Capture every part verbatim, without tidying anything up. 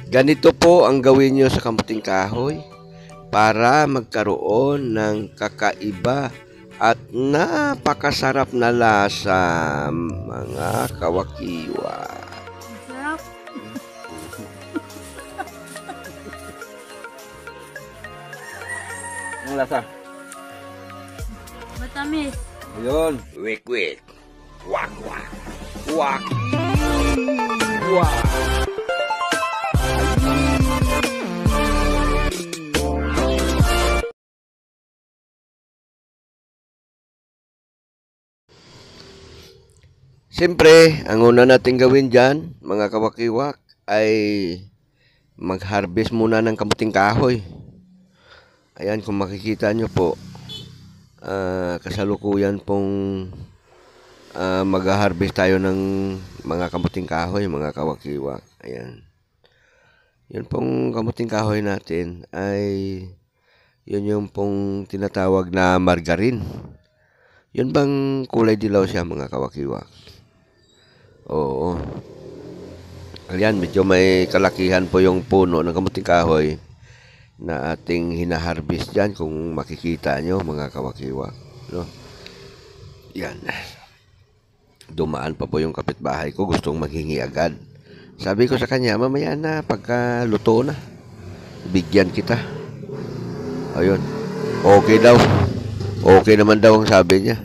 Ganito po ang gawin nyo sa kamuting kahoy para magkaroon ng kakaiba at napakasarap na lasa, mga kawakiwa. Sarap. Ang lasa. Matamis. Ayun. Wait, wait. Wak, wak. Wak. Wak. Siyempre, ang una natin gawin dyan, mga kawakiwak, ay mag-harvest muna ng kamuting kahoy. Ayan, kung makikita nyo po, uh, kasalukuyan pong uh, mag-harvest tayo ng mga kamuting kahoy, mga kawakiwak. Ayan. Yun pong kamuting kahoy natin ay yun yung pong tinatawag na margarine. Yun bang kulay dilaw siya, mga kawakiwak? Oo. Ayan, medyo may kalakihan po yung puno ng kamuting kahoy na ating hinaharvest dyan, kung makikita nyo, mga kawakiwak. No? Yan. Dumaan pa po yung kapitbahay ko, gustong maghingi agad. Sabi ko sa kanya, mamaya na, pagka luto na, bigyan kita. Ayun. Okay daw. Okay naman daw ang sabi niya.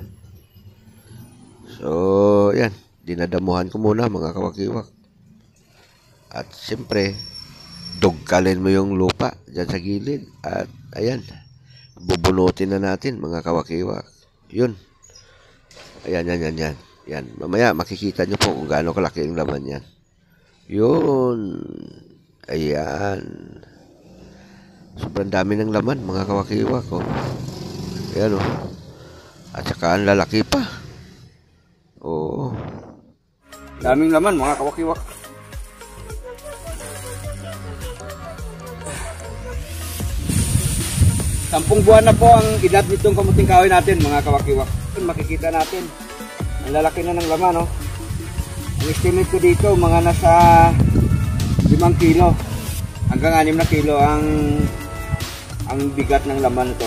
So, yan. Dinadamuhan ko muna, mga kawakiwak. At siyempre, dugkalin mo yung lupa dyan sa gilid. At ayan, bubunutin na natin, mga kawakiwak. Yun. Ayan, yan, yan, yan. Yan. Mamaya, makikita nyo po kung gaano kalaki ang laman yan. Yun. Ayan. Sobrang dami ng laman, mga kawakiwak. Oh. Ayan, oh. At saka ang lalaki pa. Oo. Daming laman, mga kawakiwak. Sampung buwan na po ang edad nitong kamuting kahoy natin, mga kawakiwak. Makikita natin, ang lalaki na ng laman, no? Ang estimate ko dito, mga nasa limang kilo hanggang anim na kilo ang ang bigat ng laman nito.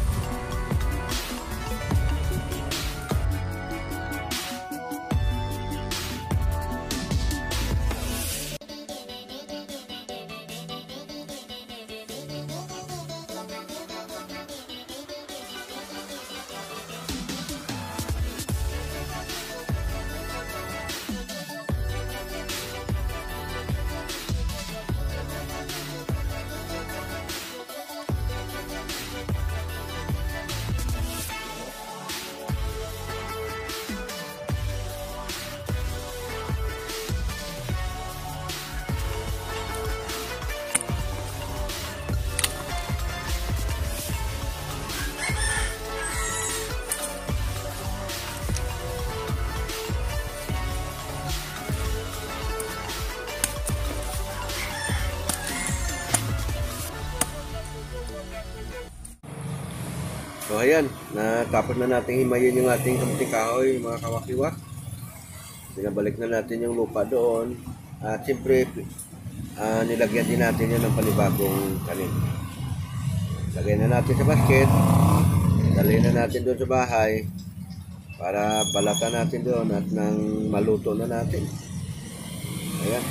So ayan, natapos na natin himayin yung ating kamuting kahoy, mga kawakiwak. Binabalik na natin yung lupa doon. At siyempre, uh, nilagyan din natin yun ng panibagong tanim. Lagay na natin sa basket. Dalhin na natin doon sa bahay para balatan natin doon at nang maluto na natin. Ayan.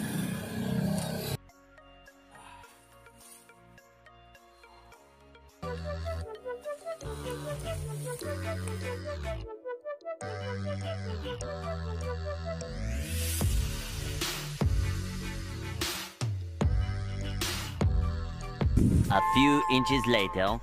A few inches later.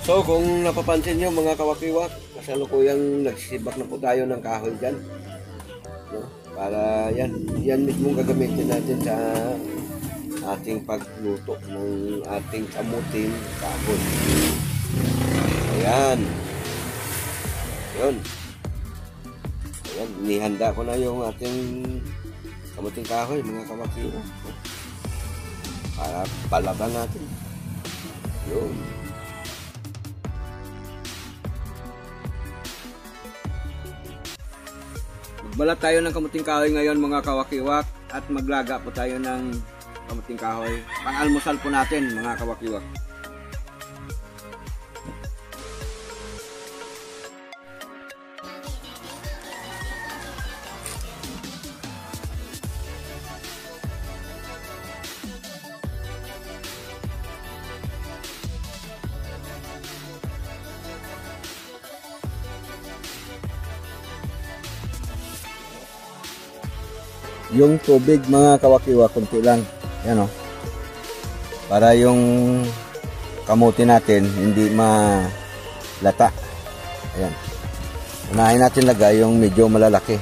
So kung napapansin nyo mga kawakiwak, kasalukuyang nagsisibak na po tayo ng kahoy dyan. No? Para yan, yan mismo gagamitin natin sa ating pagluto ng ating kamuting kahoy. Ayan. Yun. Ayan, inihanda ko na yung ating kamuting kahoy mga kawakiwak. No? Para palaban natin. Yun. Magbalat tayo ng kamuting kahoy ngayon mga kawakiwak at maglaga po tayo ng kamuting kahoy. Pang-almusal po natin mga kawakiwak. Yung tubig mga kawakiwa, kunti lang. Yan o. Para yung kamuti natin hindi malata. Ayan. Unahin natin lagay yung medyo malalaki.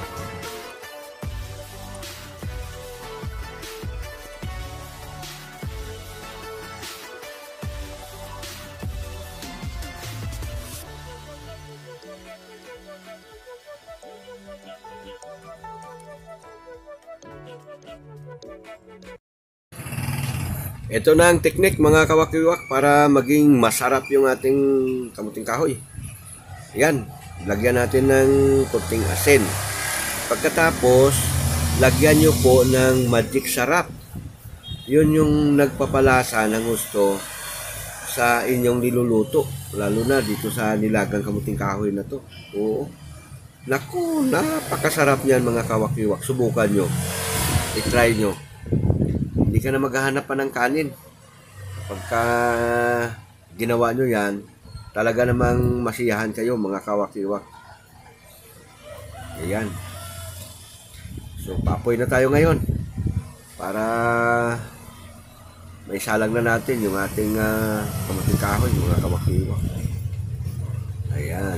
Ito na ang teknik mga kawakiwak para maging masarap yung ating kamuting kahoy. Yan, lagyan natin ng konting asin. Pagkatapos, lagyan nyo po ng magic sarap. Yun yung nagpapalasa ng gusto sa inyong niluluto. Lalo na dito sa nilagang kamuting kahoy na to. Oo. Naku, napakasarap niyan mga kawakiwak. Subukan nyo. I-try nyo. Hindi ka na maghahanap pa ng kanin. Pagka ginawa nyo yan, talaga namang masiyahan kayo mga kawakiwak. Ayan. So, papoy na tayo ngayon. Para may salang na natin yung ating uh, kamuting kahoy, mga kawakiwak. Ayan.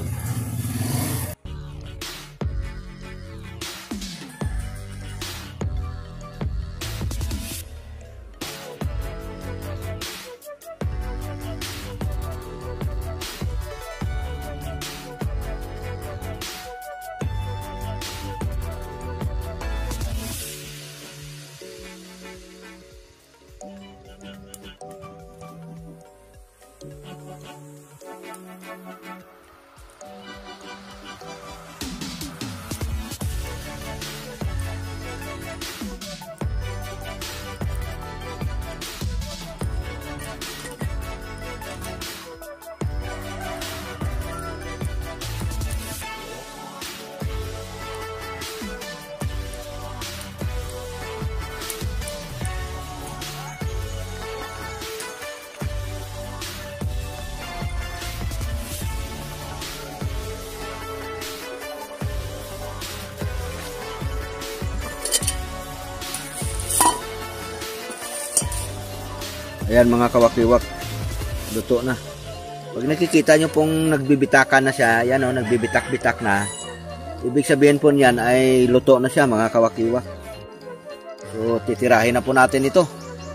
Ayan mga kawakiwak, luto na. Pag nakikita nyo pong nagbibitakan na siya, yan o, nagbibitak-bitak na, ibig sabihin po niyan ay luto na siya mga kawakiwak. So titirahin na po natin ito.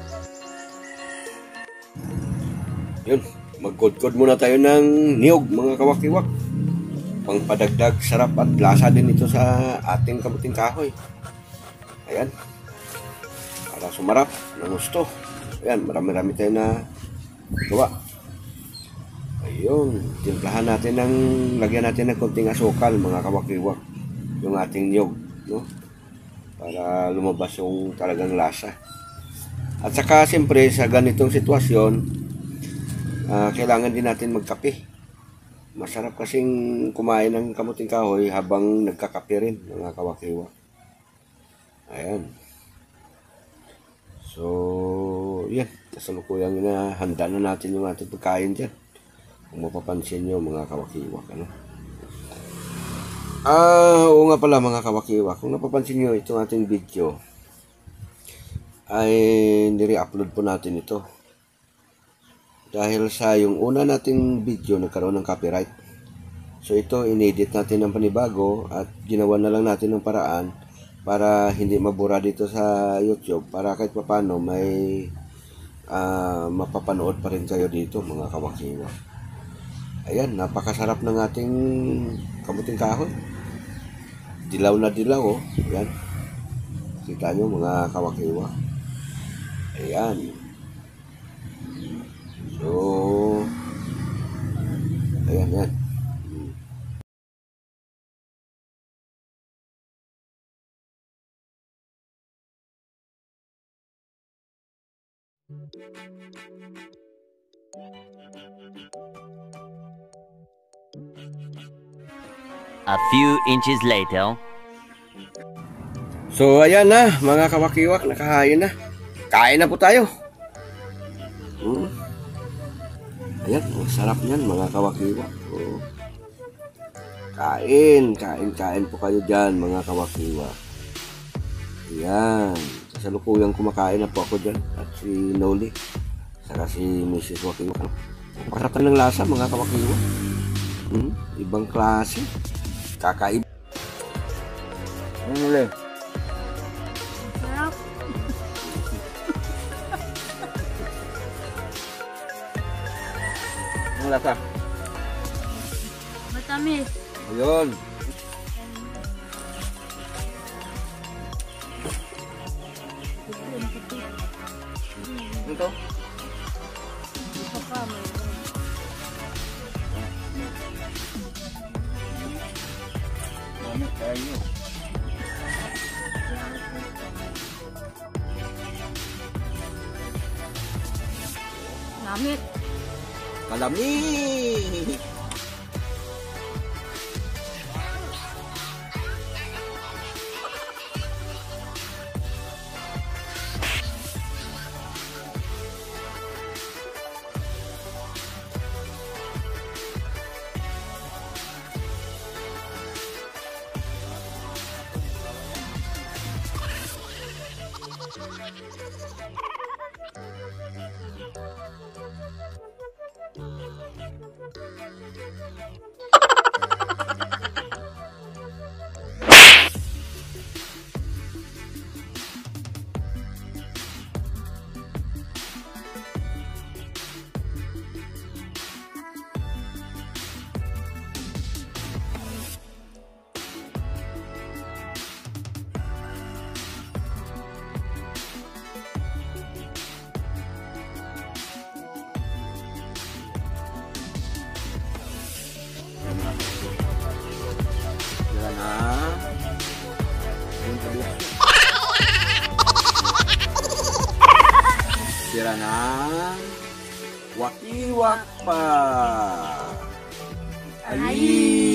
Yun, magkudkod muna tayo ng niyog mga kawakiwak. Pangpadagdag sarap at lasa din ito sa ating kamuting kahoy. Ayan. Para sumarap ng gusto. Ayan, marami-rami tayo na gawa. Ayun, timplahan natin ng, lagyan natin ng konting asukal mga kawakiwak. Yung ating niyog, no? Para lumabas yung talagang lasa. At saka siyempre sa ganitong sitwasyon, uh, kailangan din natin magkape. Masarap kasing kumain ng kamuting kahoy habang nagkakape rin mga kawakiwak. Ayan. So, yan. Kasalukuyang na handa na natin yung ating pagkain dyan. Kung mapapansin nyo mga kawakiwak. Ano? Ah, oo nga pala mga kawakiwak. Kung napapansin nyo itong ating video, ay nire-upload po natin ito. dahil sa yung una nating video nagkaroon ng copyright. So ito inedit natin ng panibago at ginawa na lang natin ng paraan para hindi mabura dito sa YouTube, para kahit papano may uh, mapapanood pa rin kayo dito mga kawakiwa. Ayan, napakasarap ng ating kamuting kahoy. Dilaw na dilaw, oh. Ayan. Kita nyo mga kawakiwa. Ayan. So, ayan, yan. A few inches later. So ayan na mga kawakiwak, nakahain na. Kain na po tayo. Hmm. Ayan, ang sarap niyan mga kawakiwak. Oh. Kain, kain, kain po kayo dyan mga kawakiwak. Ayan, kasalukuyang kumakain na po ako dyan. At si Noli, saka si Missus Wakiwak. Masarap ng lasa mga kawakiwak. Hmm, ibang klase. Kakaib. Ano ulit? Sarap. Ang lasa? Matamis. Ayun. Ito? Ito pa, may Ano tayo? Lamit. Kalami! Yan na. Sira na. Wakiwak pa. Ali.